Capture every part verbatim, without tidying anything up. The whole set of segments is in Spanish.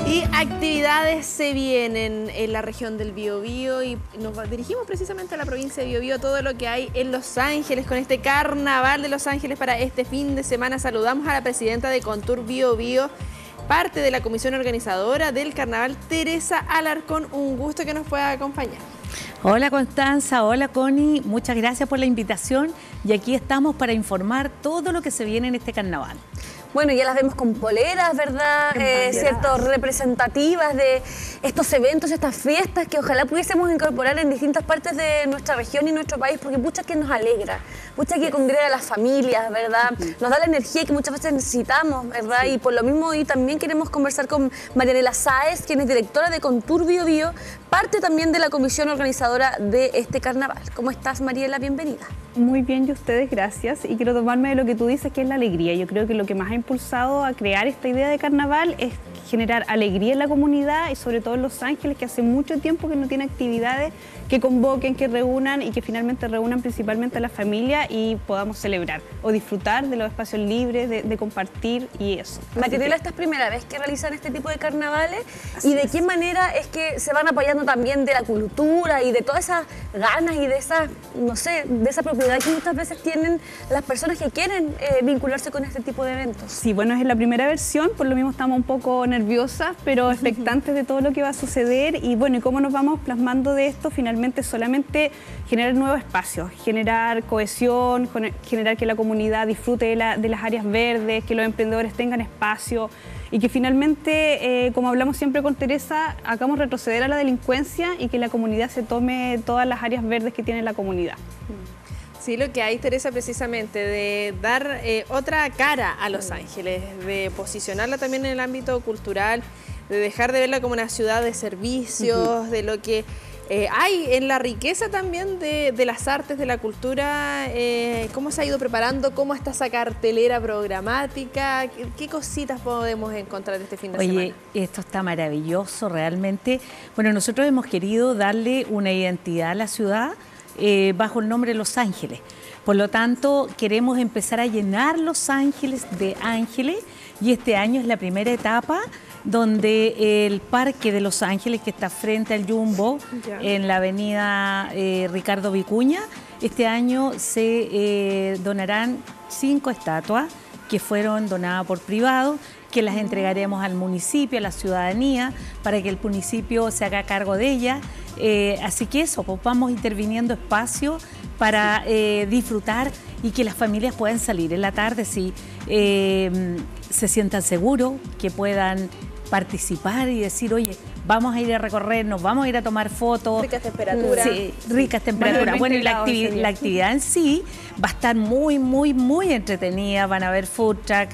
Y actividades se vienen en la región del Biobío y nos dirigimos precisamente a la provincia de Biobío, todo lo que hay en Los Ángeles con este carnaval de Los Ángeles para este fin de semana. Saludamos a la presidenta de Contur Biobío, parte de la comisión organizadora del carnaval, Teresa Alarcón. Un gusto que nos pueda acompañar. Hola Constanza, hola Connie, muchas gracias por la invitación y aquí estamos para informar todo lo que se viene en este carnaval. Bueno, ya las vemos con poleras, ¿verdad? Eh, cierto, representativas de estos eventos, estas fiestas que ojalá pudiésemos incorporar en distintas partes de nuestra región y nuestro país, porque mucha que nos alegra, mucha que congrega a las familias, ¿verdad? Sí. Nos da la energía que muchas veces necesitamos, ¿verdad? Sí. Y por lo mismo hoy también queremos conversar con Marianela Sáez, quien es directora de Contur Biobío, parte también de la comisión organizadora de este carnaval. ¿Cómo estás, Mariela? Bienvenida. Muy bien, y ustedes, gracias. Y quiero tomarme de lo que tú dices, que es la alegría. Yo creo que lo que más ha impulsado a crear esta idea de carnaval es generar alegría en la comunidad y sobre todo en Los Ángeles, que hace mucho tiempo que no tiene actividades que convoquen, que reúnan y que finalmente reúnan principalmente a la familia y podamos celebrar o disfrutar de los espacios libres, de, de compartir y eso. Marianela, ¿esta es primera vez que realizan este tipo de carnavales? Así ¿Y de es. qué manera es que se van apoyando también de la cultura y de todas esas ganas y de esa, no sé, de esa propiedad que muchas veces tienen las personas que quieren eh, vincularse con este tipo de eventos? Sí, bueno, es la primera versión, por lo mismo estamos un poco nerviosas, pero expectantes de todo lo que va a suceder y bueno, y cómo nos vamos plasmando de esto, finalmente solamente generar nuevos espacios, generar cohesión, generar que la comunidad disfrute de, la, de las áreas verdes, que los emprendedores tengan espacio y que finalmente, eh, como hablamos siempre con Teresa, hagamos retroceder a la delincuencia y que la comunidad se tome todas las áreas verdes que tiene la comunidad. Sí, lo que hay, Teresa, precisamente, de dar eh, otra cara a Los Ángeles, de posicionarla también en el ámbito cultural, de dejar de verla como una ciudad de servicios, uh-huh. de lo que eh, hay en la riqueza también de, de las artes, de la cultura, eh, cómo se ha ido preparando, cómo está esa cartelera programática, qué, qué cositas podemos encontrar este fin de Oye, semana. Oye, esto está maravilloso realmente. Bueno, nosotros hemos querido darle una identidad a la ciudad, Eh, bajo el nombre de Los Ángeles. Por lo tanto, queremos empezar a llenar Los Ángeles de ángeles y este año es la primera etapa donde el Parque de Los Ángeles, que está frente al Jumbo, ya. en la avenida eh, Ricardo Vicuña, este año se eh, donarán cinco estatuas que fueron donadas por privados, que las entregaremos al municipio, a la ciudadanía, para que el municipio se haga cargo de ellas. Eh, así que eso, pues vamos interviniendo espacio para eh, disfrutar y que las familias puedan salir en la tarde, si eh, se sientan seguros, que puedan participar y decir, oye, vamos a ir a recorrernos, vamos a ir a tomar fotos. Ricas temperaturas. Sí, ricas temperaturas. Bueno, y la, activi la actividad en sí va a estar muy, muy, muy entretenida. Van a haber food truck,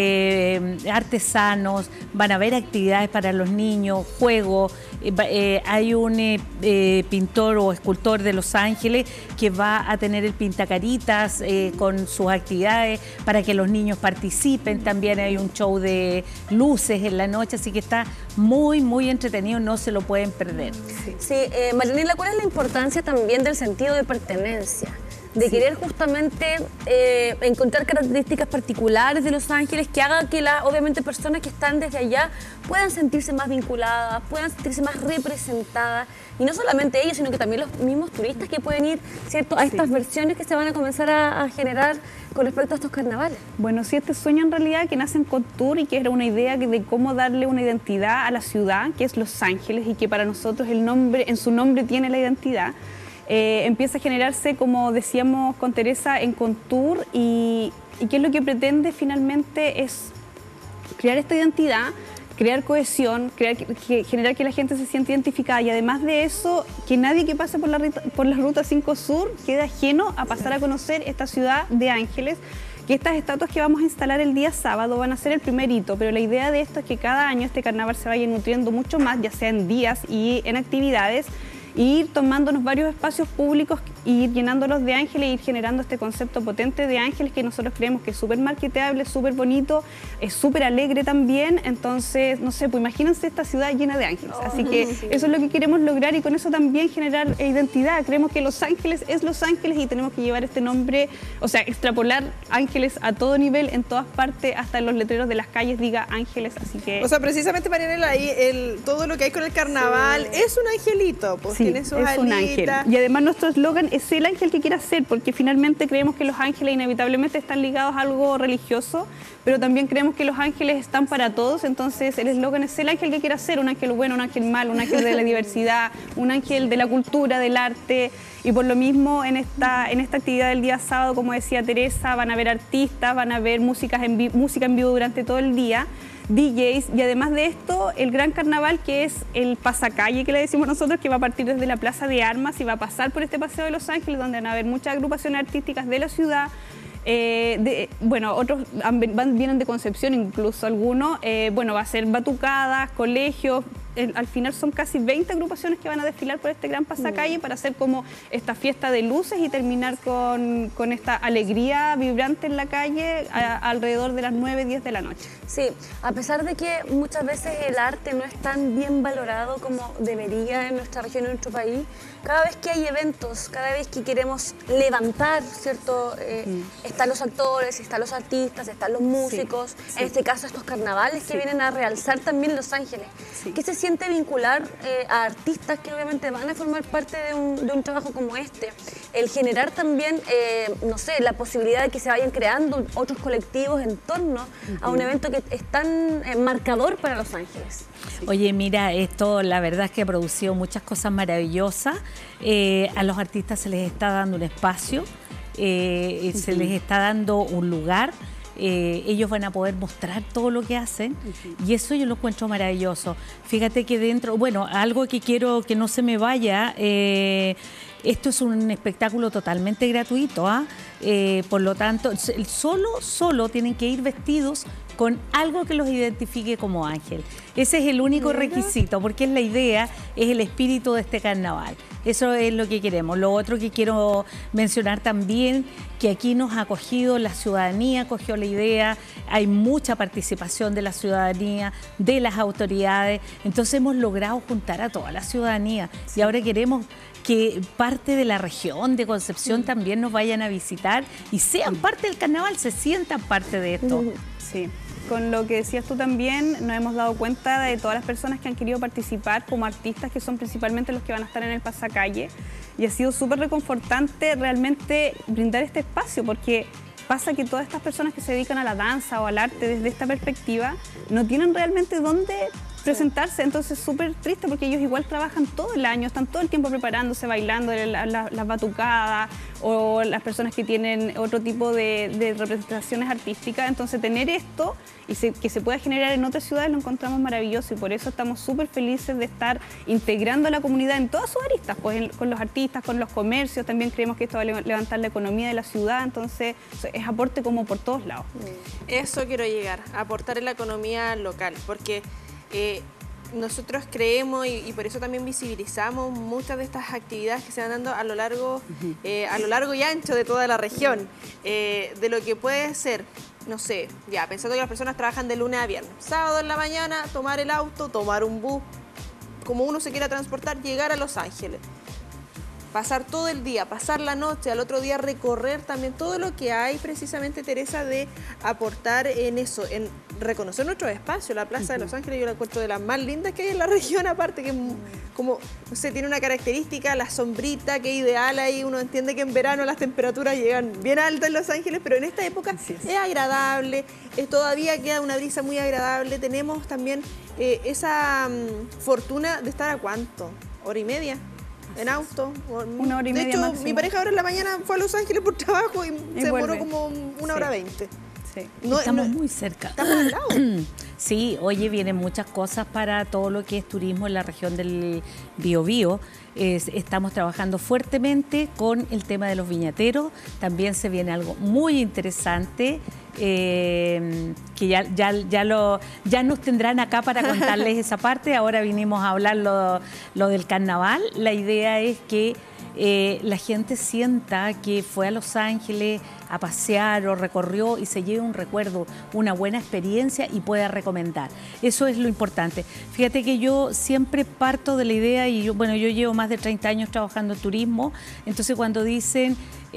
eh, artesanos, van a haber actividades para los niños, juegos. Eh, eh, hay un eh, eh, pintor o escultor de Los Ángeles que va a tener el pintacaritas eh, con sus actividades para que los niños participen. También hay un show de luces en la noche, así que está muy, muy entretenido, no se lo pueden perder. Sí, sí eh, Marianela, ¿cuál es la importancia también del sentido de pertenencia? De sí. querer justamente eh, encontrar características particulares de Los Ángeles que hagan que las, obviamente, personas que están desde allá puedan sentirse más vinculadas, puedan sentirse más representadas, y no solamente ellos, sino que también los mismos turistas que pueden ir, ¿cierto?, a estas sí. versiones que se van a comenzar a, a generar con respecto a estos carnavales. Bueno, sí, este sueño en realidad que nace en Contur y que era una idea de cómo darle una identidad a la ciudad, que es Los Ángeles, y que para nosotros el nombre, en su nombre tiene la identidad. Eh, empieza a generarse, como decíamos con Teresa, en Contur y, y que es lo que pretende finalmente es crear esta identidad, crear cohesión, crear, que, generar que la gente se sienta identificada y además de eso, que nadie que pase por la, por la Ruta cinco Sur quede ajeno a pasar a conocer esta ciudad de ángeles, que estas estatuas que vamos a instalar el día sábado van a ser el primer hito, pero la idea de esto es que cada año este carnaval se vaya nutriendo mucho más, ya sea en días y en actividades, y ir tomándonos varios espacios públicos ir llenándolos de ángeles e ir generando este concepto potente de ángeles que nosotros creemos que es súper marketeable, súper bonito, es súper alegre también. Entonces, no sé, pues imagínense esta ciudad llena de ángeles. Oh, Así que sí. eso es lo que queremos lograr y con eso también generar identidad. Creemos que Los Ángeles es Los Ángeles y tenemos que llevar este nombre, o sea, extrapolar ángeles a todo nivel, en todas partes, hasta en los letreros de las calles diga ángeles. Así que... O sea, precisamente, Marianela, ahí el, todo lo que hay con el carnaval Sí. es un angelito, pues Sí, tiene sus es un ángel. alitas. Y además nuestro eslogan es el ángel que quiera ser, porque finalmente creemos que los ángeles inevitablemente están ligados a algo religioso, pero también creemos que los ángeles están para todos. Entonces el eslogan es el ángel que quiera ser, un ángel bueno, un ángel malo, un ángel de la diversidad, un ángel de la cultura, del arte. Y por lo mismo en esta, en esta actividad del día sábado, como decía Teresa, van a haber artistas, van a haber músicas en vi- música en vivo durante todo el día, D Js, y además de esto, el gran carnaval, que es el pasacalle, que le decimos nosotros, que va a partir desde la Plaza de Armas y va a pasar por este Paseo de Los Ángeles, donde van a haber muchas agrupaciones artísticas de la ciudad. Eh, de, bueno, otros han- van, vienen de Concepción, incluso algunos. Eh, bueno, va a ser batucadas, colegios. El, al final son casi veinte agrupaciones que van a desfilar por este gran pasacalle para hacer como esta fiesta de luces y terminar con, con esta alegría vibrante en la calle a, alrededor de las nueve, diez de la noche. Sí, a pesar de que muchas veces el arte no es tan bien valorado como debería en nuestra región, en nuestro país, cada vez que hay eventos, cada vez que queremos levantar, ¿cierto? Eh, mm. Están los actores, están los artistas, están los músicos, sí, sí. En este caso estos carnavales sí. que vienen a realzar también Los Ángeles. Sí. ¿Qué se siente vincular eh, a artistas que obviamente van a formar parte de un, de un trabajo como este? El generar también, eh, no sé, la posibilidad de que se vayan creando otros colectivos en torno uh-huh. a un evento que es tan eh, marcador para Los Ángeles. Sí. Oye, mira, esto la verdad es que ha producido muchas cosas maravillosas. Eh, a los artistas se les está dando un espacio, eh, uh-huh. se les está dando un lugar. Eh, ellos van a poder mostrar todo lo que hacen uh-huh. y eso yo lo encuentro maravilloso. Fíjate que dentro, bueno, algo que quiero que no se me vaya, eh, esto es un espectáculo totalmente gratuito, ¿ah? Eh, por lo tanto, solo, solo tienen que ir vestidos con algo que los identifique como ángel. Ese es el único requisito, porque es la idea, es el espíritu de este carnaval. Eso es lo que queremos. Lo otro que quiero mencionar también, que aquí nos ha acogido, la ciudadanía acogió la idea, hay mucha participación de la ciudadanía, de las autoridades, entonces hemos logrado juntar a toda la ciudadanía y ahora queremos que parte de la región de Concepción también nos vayan a visitar y sean parte del carnaval, se sientan parte de esto. Sí. Con lo que decías tú también, nos hemos dado cuenta de todas las personas que han querido participar como artistas, que son principalmente los que van a estar en el pasacalle, y ha sido súper reconfortante realmente brindar este espacio, porque pasa que todas estas personas que se dedican a la danza o al arte desde esta perspectiva no tienen realmente dónde presentarse, entonces es súper triste porque ellos igual trabajan todo el año, están todo el tiempo preparándose, bailando la, la, las batucadas o las personas que tienen otro tipo de, de representaciones artísticas, entonces tener esto y se, que se pueda generar en otras ciudades lo encontramos maravilloso y por eso estamos súper felices de estar integrando a la comunidad en todas sus aristas, pues en, con los artistas, con los comercios, también creemos que esto va a levantar la economía de la ciudad, entonces es aporte como por todos lados. Eso quiero llegar, aportar en la economía local, porque Eh, nosotros creemos y, y por eso también visibilizamos muchas de estas actividades que se van dando a lo largo, eh, a lo largo y ancho de toda la región, eh, de lo que puede ser, no sé, ya pensando que las personas trabajan de lunes a viernes, sábado en la mañana, tomar el auto, tomar un bus, como uno se quiera transportar, llegar a Los Ángeles. Pasar todo el día, pasar la noche, al otro día recorrer también todo lo que hay precisamente, Teresa, de aportar en eso, en reconocer nuestros espacios. La Plaza uh-huh. de Los Ángeles yo la encuentro de las más lindas que hay en la región, aparte que como, no sé, tiene una característica, la sombrita, que ideal ahí, uno entiende que en verano las temperaturas llegan bien altas en Los Ángeles, pero en esta época es. es agradable, es, todavía queda una brisa muy agradable, tenemos también eh, esa um, fortuna de estar a ¿cuánto? ¿Hora y media? En auto. Una hora y de media hecho, máximo. Mi pareja ahora en la mañana fue a Los Ángeles por trabajo y, y se vuelve. demoró como una hora veinte. Sí. No, estamos no, muy cerca. Estamos al lado. Sí, oye, vienen muchas cosas para todo lo que es turismo en la región del Biobío. Eh, estamos trabajando fuertemente con el tema de los viñateros. También se viene algo muy interesante. Eh, que ya, ya, ya, lo, ya nos tendrán acá para contarles esa parte. Ahora vinimos a hablar lo, lo del carnaval. La idea es que eh, la gente sienta que fue a Los Ángeles a pasear o recorrió y se lleve un recuerdo, una buena experiencia y pueda recomendar. Eso es lo importante. Fíjate que yo siempre parto de la idea, y yo, bueno, yo llevo más de treinta años trabajando en turismo, entonces cuando dicen,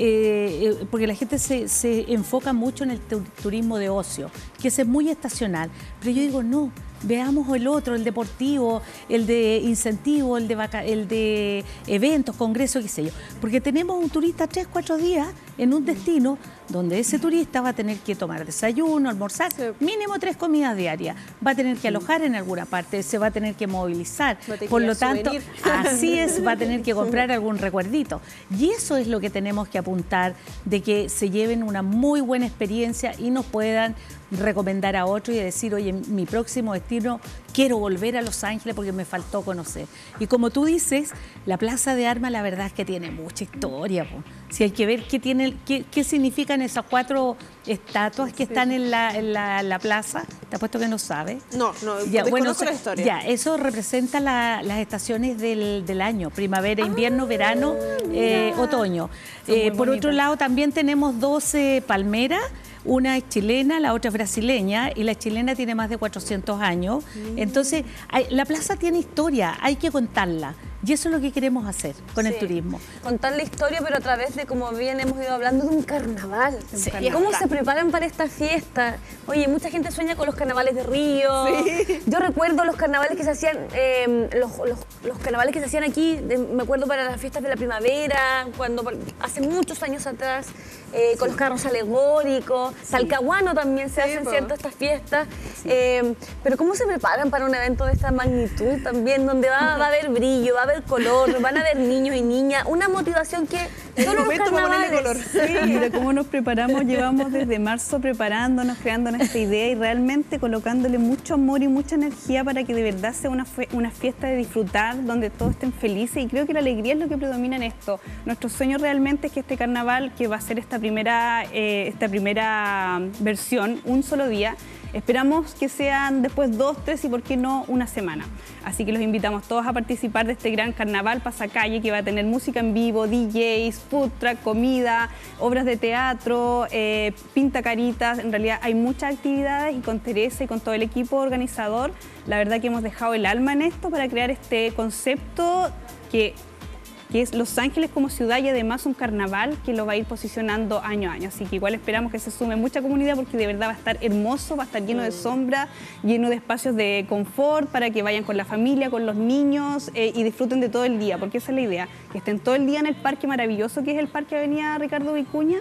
eh, eh, porque la gente se, se enfoca mucho en el turismo de ocio, que ese es muy estacional, pero yo digo, no, veamos el otro, el deportivo, el de incentivo, el de, vaca el de eventos, congresos, qué sé yo. Porque tenemos un turista tres, cuatro días en un destino donde ese turista va a tener que tomar desayuno, almorzar, mínimo tres comidas diarias. Va a tener que alojar en alguna parte, se va a tener que movilizar. Por lo tanto, así es, va a tener que comprar algún recuerdito. Y eso es lo que tenemos que apuntar, de que se lleven una muy buena experiencia y nos puedan recomendar a otro y decir, oye, mi próximo destino, quiero volver a Los Ángeles porque me faltó conocer. Y como tú dices, la Plaza de Armas, la verdad es que tiene mucha historia. Po. Si hay que ver qué, tiene, qué, qué significan esas cuatro estatuas que sí. están en la, en la, la plaza. Te apuesto que no sabes. No, no, ya, bueno, la historia. Ya, eso representa la, las estaciones del, del año, primavera, invierno, ah, verano, eh, otoño. Eh, por otro lado, también tenemos doce palmeras. Una es chilena, la otra es brasileña, y la chilena tiene más de cuatrocientos años. Mm. Entonces, hay, la plaza tiene historia, hay que contarla. Y eso es lo que queremos hacer con sí. el turismo. Contar la historia, pero a través de, como bien hemos ido hablando, de un carnaval. Sí. ¿Cómo se preparan para esta fiesta? Oye, mucha gente sueña con los carnavales de Río. Sí. Yo recuerdo los carnavales que se hacían, eh, los, los, los carnavales que se hacían aquí, de, me acuerdo para las fiestas de la primavera, cuando hace muchos años atrás, eh, con sí. los carros alegóricos. Sí. Talcahuano también se sí, hacen, pues. ¿cierto?, estas fiestas. Sí. Eh, pero ¿cómo se preparan para un evento de esta magnitud también, donde va, va a haber brillo, va a haber color, van a haber niños y niñas, una motivación que solo los carnavales. Color. Sí, mira cómo nos preparamos, llevamos desde marzo preparándonos, creando esta idea y realmente colocándole mucho amor y mucha energía para que de verdad sea una, una fiesta de disfrutar, donde todos estén felices, y creo que la alegría es lo que predomina en esto. Nuestro sueño realmente es que este carnaval, que va a ser esta primera, eh, esta primera versión, un solo día, esperamos que sean después dos, tres y por qué no una semana. Así que los invitamos todos a participar de este gran carnaval pasacalle, que va a tener música en vivo, D Js, food truck, comida, obras de teatro, eh, pintacaritas. En realidad hay muchas actividades, y con Teresa y con todo el equipo organizador, la verdad que hemos dejado el alma en esto para crear este concepto que... que es Los Ángeles como ciudad, y además un carnaval que lo va a ir posicionando año a año. Así que igual esperamos que se sume mucha comunidad, porque de verdad va a estar hermoso, va a estar lleno de sombra, lleno de espacios de confort para que vayan con la familia, con los niños eh, y disfruten de todo el día, porque esa es la idea, que estén todo el día en el parque maravilloso que es el Parque Avenida Ricardo Vicuña,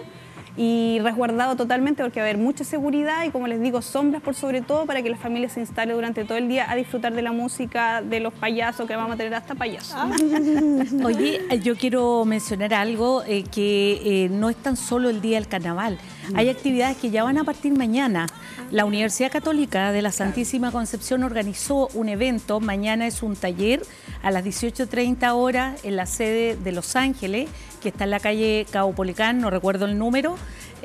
y resguardado totalmente, porque va a haber mucha seguridad y, como les digo, sombras por sobre todo, para que la familia se instale durante todo el día a disfrutar de la música, de los payasos, que vamos a tener hasta payasos. Ah. Oye, yo quiero mencionar algo eh, que eh, no es tan solo el día del carnaval. Hay actividades que ya van a partir mañana. La Universidad Católica de la Santísima Concepción organizó un evento. Mañana es un taller a las dieciocho treinta horas en la sede de Los Ángeles, que está en la calle Caupolicán, no recuerdo el número.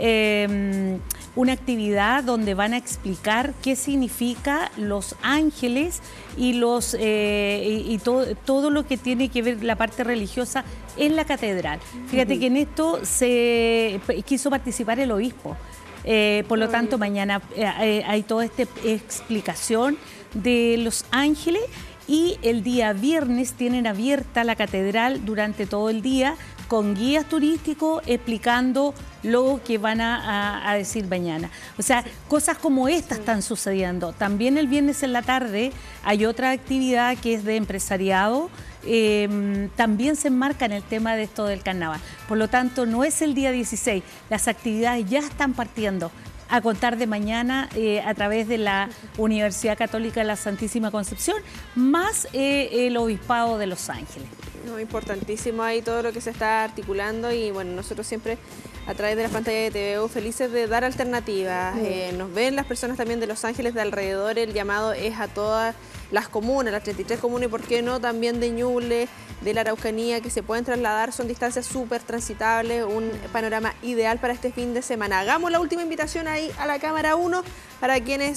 Eh, una actividad donde van a explicar qué significa Los Ángeles y, los, eh, y, y todo, todo lo que tiene que ver la parte religiosa en la catedral. Fíjate uh-huh. que en esto se quiso participar el obispo. Eh, por lo tanto, mañana eh, hay toda esta explicación de Los Ángeles, y el día viernes tienen abierta la catedral durante todo el día, con guías turísticos explicando lo que van a, a, a decir mañana. O sea, cosas como estas están sucediendo. También el viernes en la tarde hay otra actividad que es de empresariado. Eh, también se enmarca en el tema de esto del carnaval. Por lo tanto, no es el día dieciséis, las actividades ya están partiendo a contar de mañana eh, a través de la Universidad Católica de la Santísima Concepción, más eh, el Obispado de Los Ángeles. No, importantísimo ahí todo lo que se está articulando, y bueno, nosotros siempre a través de las pantallas de T V U felices de dar alternativas. Mm. Eh, nos ven las personas también de Los Ángeles, de alrededor. El llamado es a todas las comunas, las treinta y tres comunas, y por qué no también de Ñuble, de la Araucanía, que se pueden trasladar. Son distancias súper transitables, un panorama ideal para este fin de semana. Hagamos la última invitación ahí a la cámara uno para quienes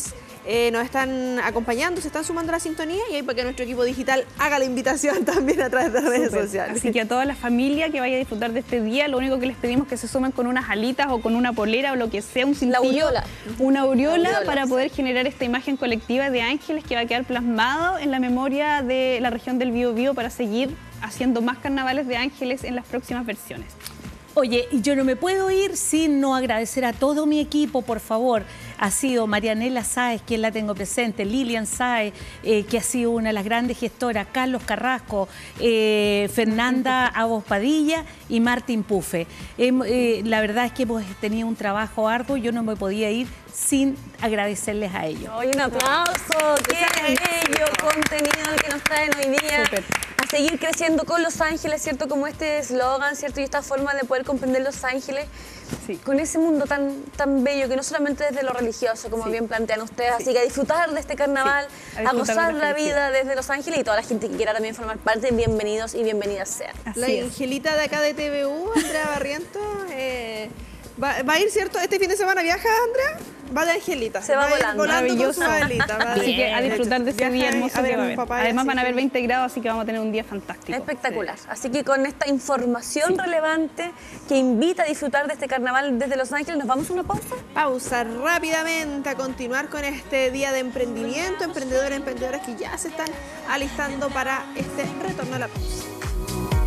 eh, nos están acompañando, se están sumando a la sintonía y ahí para que nuestro equipo digital haga la invitación también a través de redes Súper. sociales. Así que a toda la familia que vaya a disfrutar de este día, lo único que les pedimos es que se sumen con unas alitas o con una polera o lo que sea, un cintillo, aureola. una aureola, La aureola, para sí. poder generar esta imagen colectiva de ángeles que va a quedar plasmado en la memoria de la región del Biobío para seguir haciendo más carnavales de ángeles en las próximas versiones. Oye, y yo no me puedo ir sin no agradecer a todo mi equipo, por favor. Ha sido Marianela Sáez, quien la tengo presente, Lilian Sáez, eh, que ha sido una de las grandes gestoras, Carlos Carrasco, eh, Fernanda Avos Padilla y Martín Pufe. Eh, eh, la verdad es que hemos tenido un trabajo arduo, yo no me podía ir sin agradecerles a ellos. Hoy un aplauso, qué bello contenido el que nos traen hoy día. Súper. A seguir creciendo con Los Ángeles, ¿cierto? Como este eslogan, ¿cierto? Y esta forma de poder comprender Los Ángeles Sí. con ese mundo tan, tan bello, que no solamente desde lo religioso, como Sí. bien plantean ustedes, así que a disfrutar de este carnaval, Sí, a a, disfrutar gozar de la la felicidad. vida desde Los Ángeles y toda la gente que quiera también formar parte, bienvenidos y bienvenidas sean. Así La es. Angelita de acá de T V U, Andrea Barrientos, eh, va, va a ir, ¿cierto? Este fin de semana viaja, Andrea. Va de Angelita. Se va a ir volando. volando con Maravilloso. su abuelita. va Así de- que a disfrutar de ese Viaja día a hermoso ver que va a a haber. mi papá, Además así van a haber que- veinte grados, así que vamos a tener un día fantástico. Espectacular. Así que con esta información relevante que invita a disfrutar de este carnaval desde Los Ángeles, ¿nos vamos a una pausa? Pausa rápidamente a continuar con este día de emprendimiento, emprendedores, emprendedoras que ya se están alistando para este retorno a la pausa.